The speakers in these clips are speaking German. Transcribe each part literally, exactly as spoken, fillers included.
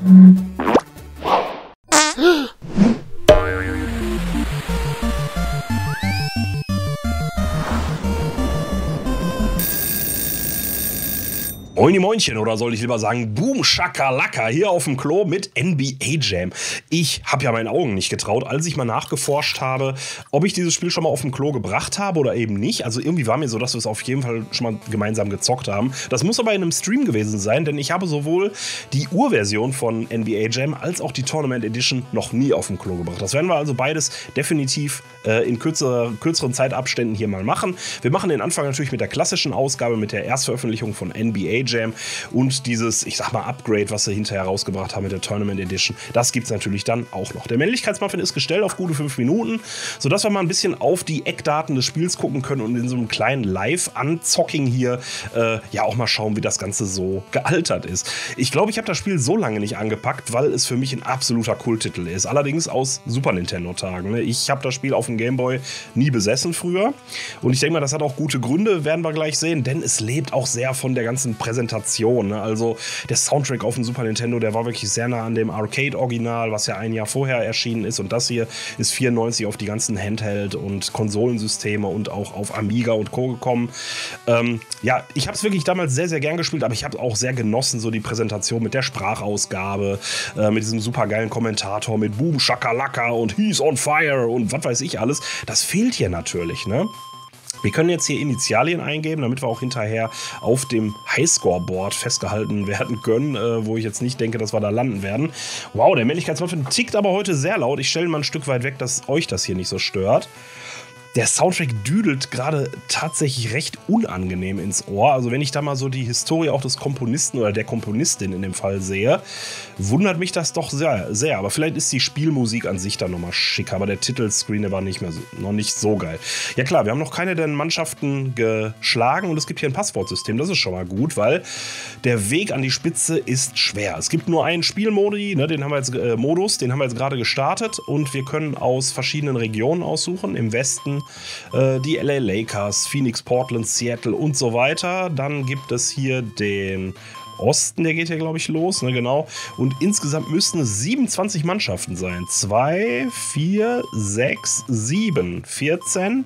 Moini Moinchen, oder soll ich lieber sagen Boom Shakalaka hier auf dem Klo mit N B A Jam. Ich habe ja meinen Augen nicht getraut, als ich mal nachgeforscht habe, ob ich dieses Spiel schon mal auf dem Klo gebracht habe oder eben nicht. Also irgendwie war mir so, dass wir es auf jeden Fall schon mal gemeinsam gezockt haben. Das muss aber in einem Stream gewesen sein, denn ich habe sowohl die Urversion von N B A Jam als auch die Tournament Edition noch nie auf dem Klo gebracht. Das werden wir also beides definitiv äh, in kürzer, kürzeren Zeitabständen hier mal machen. Wir machen den Anfang natürlich mit der klassischen Ausgabe, mit der Erstveröffentlichung von N B A Jam. Und dieses, ich sag mal, Upgrade, was sie hinterher rausgebracht haben mit der Tournament Edition, das gibt es natürlich dann auch noch. Der Männlichkeitsmuffin ist gestellt auf gute fünf Minuten, sodass wir mal ein bisschen auf die Eckdaten des Spiels gucken können und in so einem kleinen Live-Anzocking hier äh, ja auch mal schauen, wie das Ganze so gealtert ist. Ich glaube, ich habe das Spiel so lange nicht angepackt, weil es für mich ein absoluter Kulttitel ist. Allerdings aus Super Nintendo-Tagen. Ne? Ich habe das Spiel auf dem Game Boy nie besessen früher. Und ich denke mal, das hat auch gute Gründe, werden wir gleich sehen, denn es lebt auch sehr von der ganzen Präsentation. Ne? Also der Soundtrack auf dem Super Nintendo, der war wirklich sehr nah an dem Arcade-Original, was ja ein Jahr vorher erschienen ist. Und das hier ist vierundneunzig auf die ganzen Handheld- und Konsolensysteme und auch auf Amiga und Co. gekommen. Ähm, ja, ich habe es wirklich damals sehr, sehr gern gespielt, aber ich habe auch sehr genossen, so die Präsentation mit der Sprachausgabe, äh, mit diesem supergeilen Kommentator, mit Boom Shakalaka und He's on Fire und was weiß ich alles. Das fehlt hier natürlich, ne? Wir können jetzt hier Initialien eingeben, damit wir auch hinterher auf dem Highscore-Board festgehalten werden können, äh, wo ich jetzt nicht denke, dass wir da landen werden. Wow, der Männlichkeitsmuffin tickt aber heute sehr laut. Ich stelle ihn mal ein Stück weit weg, dass euch das hier nicht so stört. Der Soundtrack düdelt gerade tatsächlich recht unangenehm ins Ohr. Also wenn ich da mal so die Historie auch des Komponisten oder der Komponistin in dem Fall sehe, wundert mich das doch sehr, sehr. Aber vielleicht ist die Spielmusik an sich dann nochmal schicker. Aber der Titelscreen, der war nicht mehr so, noch nicht so geil. Ja klar, wir haben noch keine der Mannschaften geschlagen und es gibt hier ein Passwortsystem. Das ist schon mal gut, weil der Weg an die Spitze ist schwer. Es gibt nur einen Spielmodi, ne, den haben wir jetzt, äh, Modus, den haben wir jetzt gerade gestartet und wir können aus verschiedenen Regionen aussuchen. Im Westen die L A Lakers, Phoenix, Portland, Seattle und so weiter. Dann gibt es hier den Osten, der geht hier, glaube ich, los, ne, genau. Und insgesamt müssten es siebenundzwanzig Mannschaften sein. zwei, vier, sechs, sieben, vierzehn,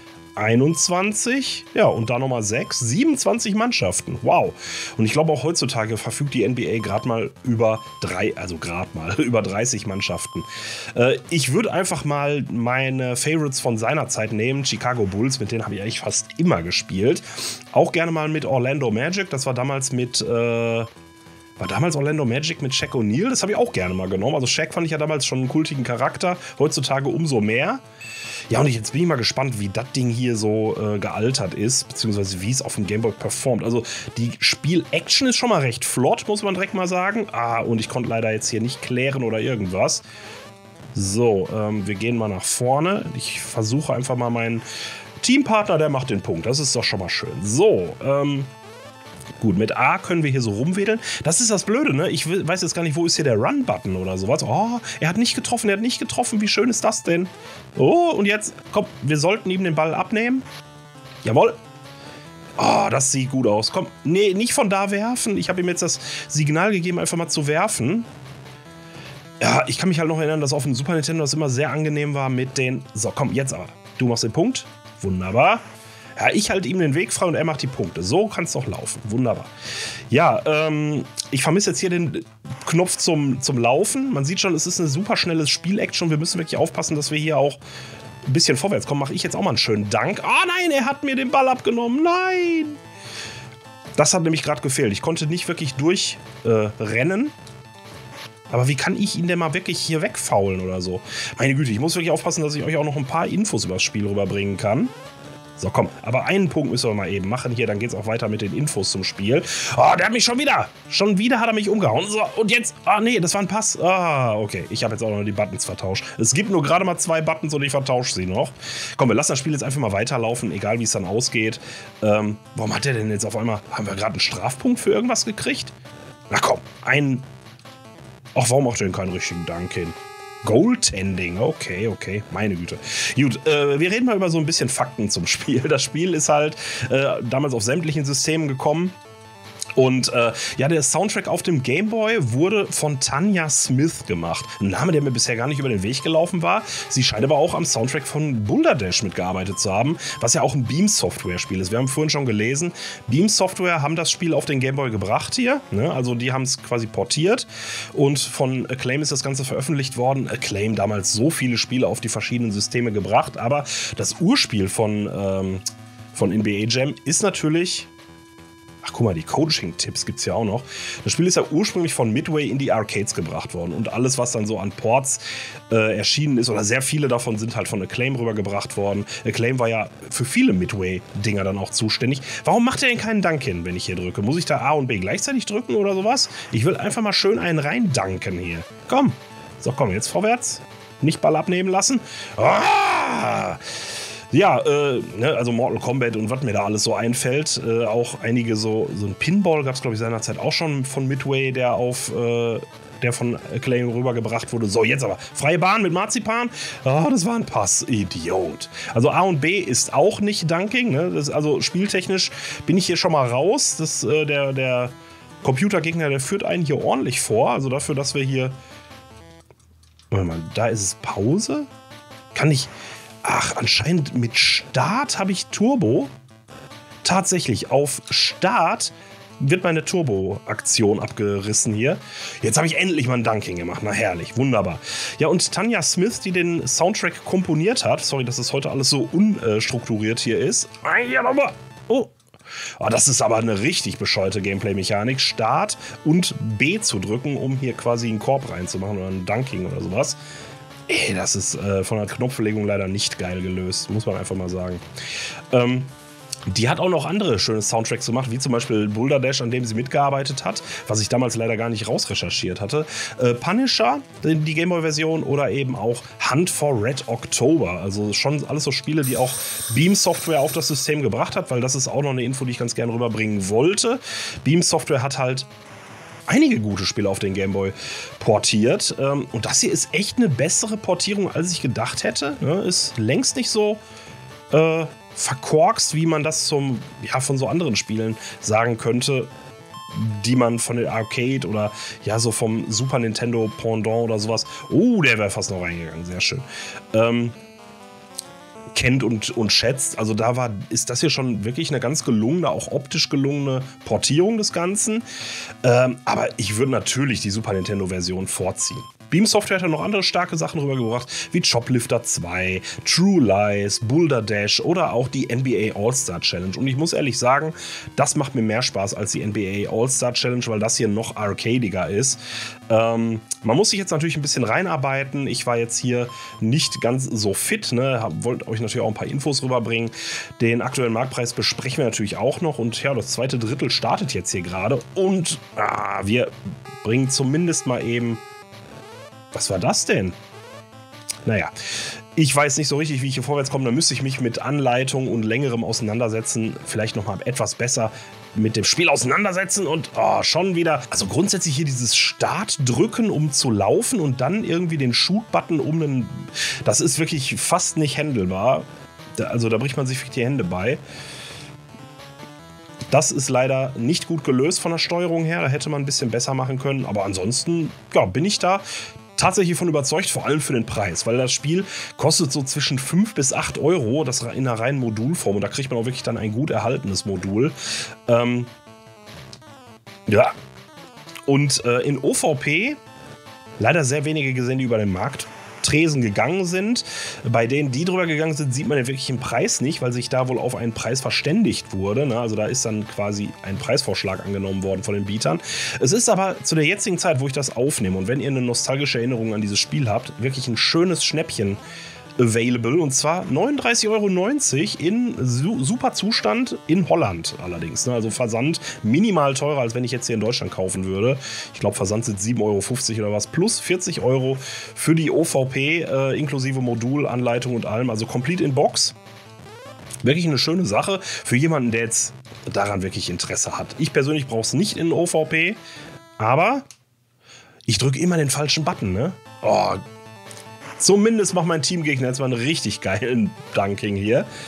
einundzwanzig, ja, und da nochmal sechs, siebenundzwanzig Mannschaften. Wow. Und ich glaube auch heutzutage verfügt die N B A gerade mal über drei, also gerade mal über dreißig Mannschaften. Äh, ich würde einfach mal meine Favorites von seiner Zeit nehmen. Chicago Bulls, mit denen habe ich eigentlich fast immer gespielt. Auch gerne mal mit Orlando Magic. Das war damals mit, äh, war damals Orlando Magic mit Shaq O'Neal. Das habe ich auch gerne mal genommen. Also Shaq fand ich ja damals schon einen kultigen Charakter. Heutzutage umso mehr. Ja, und jetzt bin ich mal gespannt, wie das Ding hier so äh, gealtert ist, beziehungsweise wie es auf dem Gameboy performt. Also die Spiel-Action ist schon mal recht flott, muss man direkt mal sagen. Ah, und ich konnte leider jetzt hier nicht klären oder irgendwas. So, ähm, wir gehen mal nach vorne. Ich versuche einfach mal meinen Teampartner, der macht den Punkt. Das ist doch schon mal schön. So, ähm... gut, mit A können wir hier so rumwedeln. Das ist das Blöde, ne? Ich weiß jetzt gar nicht, wo ist hier der Run-Button oder sowas. Oh, er hat nicht getroffen, er hat nicht getroffen. Wie schön ist das denn? Oh, und jetzt, komm, wir sollten ihm den Ball abnehmen. Jawohl. Oh, das sieht gut aus. Komm, nee, nicht von da werfen. Ich habe ihm jetzt das Signal gegeben, einfach mal zu werfen. Ja, ich kann mich halt noch erinnern, dass auf dem Super Nintendo das immer sehr angenehm war mit den... So, komm, jetzt aber. Du machst den Punkt. Wunderbar. Ja, ich halte ihm den Weg frei und er macht die Punkte. So kann es doch laufen. Wunderbar. Ja, ähm, ich vermisse jetzt hier den Knopf zum, zum Laufen. Man sieht schon, es ist ein super schnelles Spiel-Action. Wir müssen wirklich aufpassen, dass wir hier auch ein bisschen vorwärts kommen. Mache ich jetzt auch mal einen schönen Dank. Ah nein, er hat mir den Ball abgenommen. Nein! Das hat nämlich gerade gefehlt. Ich konnte nicht wirklich durchrennen. Äh, Aber wie kann ich ihn denn mal wirklich hier wegfaulen oder so? Meine Güte, ich muss wirklich aufpassen, dass ich euch auch noch ein paar Infos über das Spiel rüberbringen kann. So, komm, aber einen Punkt müssen wir mal eben machen hier, dann geht's auch weiter mit den Infos zum Spiel. Oh, der hat mich schon wieder, schon wieder hat er mich umgehauen. So, und jetzt, ah nee, das war ein Pass. Ah, okay, ich habe jetzt auch noch die Buttons vertauscht. Es gibt nur gerade mal zwei Buttons und ich vertausche sie noch. Komm, wir lassen das Spiel jetzt einfach mal weiterlaufen, egal wie es dann ausgeht. Ähm, warum hat der denn jetzt auf einmal, haben wir gerade einen Strafpunkt für irgendwas gekriegt? Na komm, ein, ach, warum macht der denn keinen richtigen Dank hin? Goaltending, okay, okay, meine Güte. Gut, äh, wir reden mal über so ein bisschen Fakten zum Spiel. Das Spiel ist halt äh, damals auf sämtlichen Systemen gekommen. Und äh, ja, der Soundtrack auf dem Game Boy wurde von Tanya Smith gemacht. Ein Name, der mir bisher gar nicht über den Weg gelaufen war. Sie scheint aber auch am Soundtrack von Boulder Dash mitgearbeitet zu haben, was ja auch ein Beam Software-Spiel ist. Wir haben vorhin schon gelesen, Beam Software haben das Spiel auf den Game Boy gebracht hier. Ne? Also die haben es quasi portiert und von Acclaim ist das Ganze veröffentlicht worden. Acclaim damals so viele Spiele auf die verschiedenen Systeme gebracht, aber das Urspiel von, ähm, von N B A Jam ist natürlich... Ach, guck mal, die Coaching-Tipps gibt es ja auch noch. Das Spiel ist ja ursprünglich von Midway in die Arcades gebracht worden. Und alles, was dann so an Ports äh, erschienen ist, oder sehr viele davon sind halt von Acclaim rübergebracht worden. Acclaim war ja für viele Midway-Dinger dann auch zuständig. Warum macht er denn keinen Dank hin, wenn ich hier drücke? Muss ich da A und B gleichzeitig drücken oder sowas? Ich will einfach mal schön einen reindanken hier. Komm. So, komm, jetzt vorwärts. Nicht Ball abnehmen lassen. Ah! Ja, äh, ne, also Mortal Kombat und was mir da alles so einfällt. Äh, auch einige so, so ein Pinball gab es, glaube ich, seinerzeit auch schon von Midway, der auf, äh, der von Acclaim rübergebracht wurde. So, jetzt aber freie Bahn mit Marzipan. Ah, das war ein Pass, Idiot. Also A und B ist auch nicht Dunking. Ne? Das, also spieltechnisch bin ich hier schon mal raus. Das, äh, der, der Computergegner, der führt einen hier ordentlich vor. Also dafür, dass wir hier... Warte mal, da ist es Pause? Kann ich... Ach, anscheinend mit Start habe ich Turbo. Tatsächlich, auf Start wird meine Turbo-Aktion abgerissen hier. Jetzt habe ich endlich mal ein Dunking gemacht. Na herrlich, wunderbar. Ja, und Tanya Smith, die den Soundtrack komponiert hat, sorry, dass das heute alles so unstrukturiert hier ist. Oh, oh, das ist aber eine richtig bescheuerte Gameplay-Mechanik. Start und B zu drücken, um hier quasi einen Korb reinzumachen oder ein Dunking oder sowas. Ey, das ist äh, von der Knopflegung leider nicht geil gelöst, muss man einfach mal sagen. Ähm, die hat auch noch andere schöne Soundtracks gemacht, wie zum Beispiel Boulder Dash, an dem sie mitgearbeitet hat, was ich damals leider gar nicht rausrecherchiert hatte. Äh, Punisher, die Gameboy-Version, oder eben auch Hunt for Red October. Also schon alles so Spiele, die auch Beam Software auf das System gebracht hat, weil das ist auch noch eine Info, die ich ganz gerne rüberbringen wollte. Beam Software hat halt einige gute Spiele auf den Gameboy portiert. Und das hier ist echt eine bessere Portierung, als ich gedacht hätte. Ist längst nicht so äh, verkorkst, wie man das zum, ja, von so anderen Spielen sagen könnte, die man von der Arcade oder ja so vom Super Nintendo Pendant oder sowas, oh, der wäre fast noch reingegangen, sehr schön, ähm, kennt und, und schätzt. Also da war, ist das hier schon wirklich eine ganz gelungene, auch optisch gelungene Portierung des Ganzen. Ähm, aber ich würde natürlich die Super Nintendo-Version vorziehen. Beam Software hat ja noch andere starke Sachen rübergebracht, wie Choplifter zwei, True Lies, Boulder Dash oder auch die N B A All-Star Challenge. Und ich muss ehrlich sagen, das macht mir mehr Spaß als die N B A All-Star Challenge, weil das hier noch arcadiger ist. Ähm, man muss sich jetzt natürlich ein bisschen reinarbeiten. Ich war jetzt hier nicht ganz so fit, ne? Wollte euch natürlich auch ein paar Infos rüberbringen. Den aktuellen Marktpreis besprechen wir natürlich auch noch. Und ja, das zweite Drittel startet jetzt hier gerade. Und ah, wir bringen zumindest mal eben... Was war das denn? Naja, ich weiß nicht so richtig, wie ich hier vorwärts komme. Da müsste ich mich mit Anleitung und längerem Auseinandersetzen vielleicht noch mal etwas besser mit dem Spiel auseinandersetzen. Und oh, schon wieder... Also grundsätzlich hier dieses Start drücken, um zu laufen und dann irgendwie den Shoot-Button um einen... Das ist wirklich fast nicht handelbar. Also da bricht man sich die Hände bei. Das ist leider nicht gut gelöst von der Steuerung her. Da hätte man ein bisschen besser machen können. Aber ansonsten, ja, bin ich da tatsächlich von überzeugt, vor allem für den Preis. Weil das Spiel kostet so zwischen fünf bis acht Euro, das in einer reinen Modulform. Und da kriegt man auch wirklich dann ein gut erhaltenes Modul. Ähm, ja. Und äh, in O V P leider sehr wenige gesehen, die über den Markt Tresen gegangen sind. Bei denen, die drüber gegangen sind, sieht man den wirklichen Preis nicht, weil sich da wohl auf einen Preis verständigt wurde. Ne? Also da ist dann quasi ein Preisvorschlag angenommen worden von den Bietern. Es ist aber zu der jetzigen Zeit, wo ich das aufnehme und wenn ihr eine nostalgische Erinnerung an dieses Spiel habt, wirklich ein schönes Schnäppchen available, und zwar neununddreißig Euro neunzig in su super Zustand in Holland allerdings. Ne? Also Versand minimal teurer, als wenn ich jetzt hier in Deutschland kaufen würde. Ich glaube, Versand sind sieben Euro fünfzig oder was, plus vierzig Euro für die O V P, äh, inklusive Modul, Anleitung und allem, also complete in Box. Wirklich eine schöne Sache für jemanden, der jetzt daran wirklich Interesse hat. Ich persönlich brauche es nicht in O V P, aber ich drücke immer den falschen Button, ne? Oh, zumindest macht mein Teamgegner jetzt mal einen richtig geilen Dunking hier.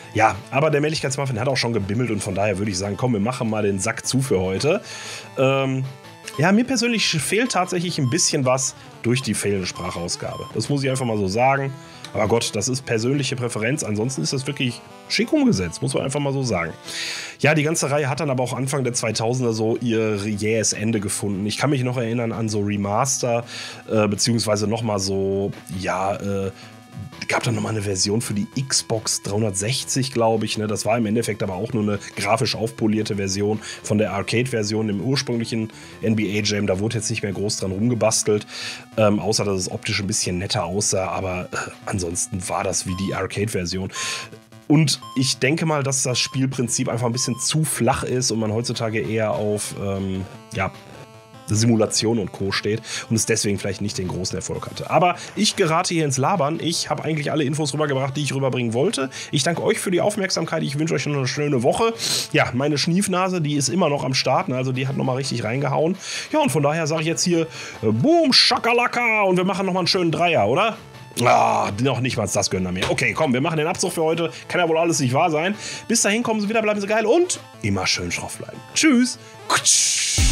Ja, aber der Männlichkeitsmuffin hat auch schon gebimmelt und von daher würde ich sagen, komm, wir machen mal den Sack zu für heute. Ähm, ja, mir persönlich fehlt tatsächlich ein bisschen was durch die fehlende Sprachausgabe. Das muss ich einfach mal so sagen. Aber Gott, das ist persönliche Präferenz. Ansonsten ist das wirklich schick umgesetzt, muss man einfach mal so sagen. Ja, die ganze Reihe hat dann aber auch Anfang der zweitausender so ihr jähes Ende gefunden. Ich kann mich noch erinnern an so Remaster, äh, beziehungsweise nochmal so, ja, äh, gab dann nochmal eine Version für die Xbox dreihundertsechzig, glaube ich. Ne? Das war im Endeffekt aber auch nur eine grafisch aufpolierte Version von der Arcade-Version im ursprünglichen N B A Jam. Da wurde jetzt nicht mehr groß dran rumgebastelt, ähm, außer dass es optisch ein bisschen netter aussah. Aber äh, ansonsten war das wie die Arcade-Version. Und ich denke mal, dass das Spielprinzip einfach ein bisschen zu flach ist und man heutzutage eher auf, ähm, ja, Simulation und Co. steht und es deswegen vielleicht nicht den großen Erfolg hatte. Aber ich gerate hier ins Labern. Ich habe eigentlich alle Infos rübergebracht, die ich rüberbringen wollte. Ich danke euch für die Aufmerksamkeit. Ich wünsche euch noch eine schöne Woche. Ja, meine Schniefnase, die ist immer noch am Starten, also die hat nochmal richtig reingehauen. Ja, und von daher sage ich jetzt hier Boom, Schakalaka und wir machen nochmal einen schönen Dreier, oder? Ah, noch nicht mal das gönnen mir. Okay, komm, wir machen den Abzug für heute. Kann ja wohl alles nicht wahr sein. Bis dahin kommen Sie wieder, bleiben Sie geil und immer schön schroff bleiben. Tschüss.